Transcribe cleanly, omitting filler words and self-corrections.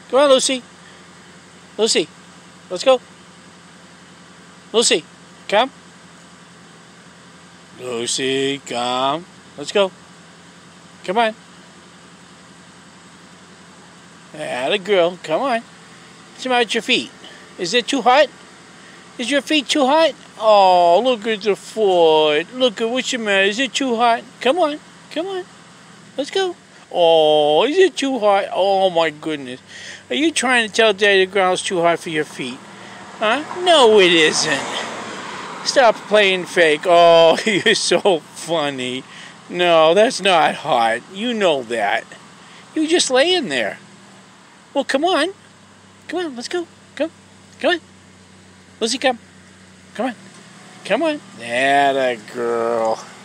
Come on, Lucy. Lucy, let's go. Lucy, come. Lucy, come. Let's go. Come on. Atta girl, come on. What's the matter with your feet? Is it too hot? Is your feet too hot? Oh, look at the foot. Look at what's the matter. Is it too hot? Come on. Come on. Let's go. Oh, is it too hot? Oh, my goodness. Are you trying to tell Daddy the ground's too hot for your feet? Huh? No, it isn't. Stop playing fake. Oh, you're so funny. No, that's not hot. You know that. You're just laying there. Well, come on. Come on, let's go. Come. Come on. Lucy, come. Come on. Come on. Atta girl.